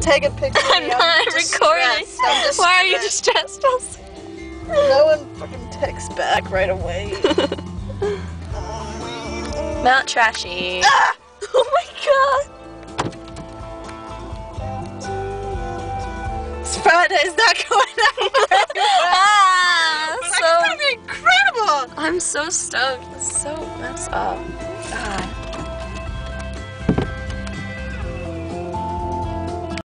take a picture of me. I'm not recording. Why are you distressed? No one fucking texts back right away. Mount Trashy. Ah! Oh my god! This Friday's not going out very well. But So it's gonna be incredible! I'm so stoked. That's up. God.